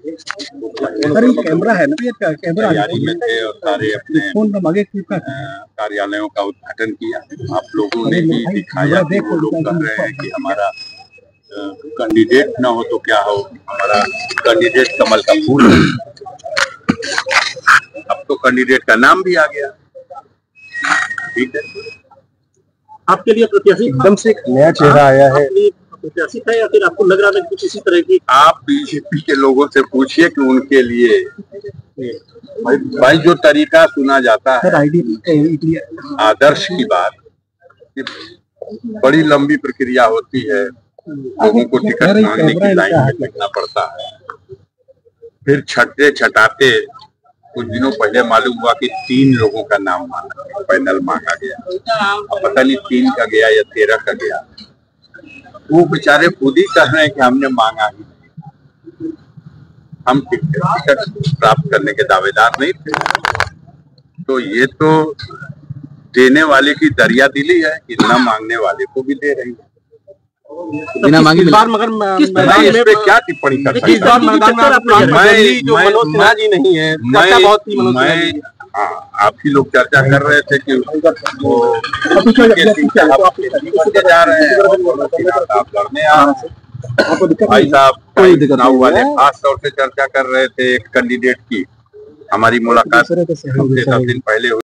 Sir ये camera है ना, ये कैमरा तैयारी में थे और सारे अपने फोन आगे कार्यालयों का उद्घाटन किया। आप लोगों ने भी दिखाया कि वो लोग कह रहे हैं कि हमारा कैंडिडेट ना हो तो क्या हो, हमारा कैंडिडेट कमल का फूल है। अब तो कैंडिडेट का नाम भी आ गया। ठीक है, आपके लिए प्रत्याशी एकदम से एक नया चेहरा आया है, प्रत्याशी था या फिर आपको लग रहा था कि कुछ इसी तरह की? आप बीजेपी के लोगों से पूछिए कि उनके लिए भाई जो तरीका सुना जाता है आदर्श की बात, कि बड़ी लंबी प्रक्रिया होती है, लोगों को टिकट मांगने की लाइन में लगना पड़ता है, फिर छठते छटाते कुछ दिनों पहले मालूम हुआ कि 3 लोगों का नाम पैनल मांगा गया। अब पता नहीं 3 का गया या 13 का गया। वो बेचारे खुद ही कह रहे हैं कि हमने मांगा ही नहीं, हम टिकट प्राप्त करने के दावेदार नहीं थे। तो ये तो देने वाले की दरियादिली है कि न मांगने वाले को भी दे रही है। बिना मांगे मगर मैं इस पे क्या टिप्पणी कर सकता हूँ? मैं आप ही लोग चर्चा कर रहे थे कि वो जा रहे हैं, आप लड़ने आ रहे हैं। भाई साहब चुनाव वाले खास तौर से चर्चा कर रहे थे एक कैंडिडेट की। हमारी मुलाकात 10 दिन पहले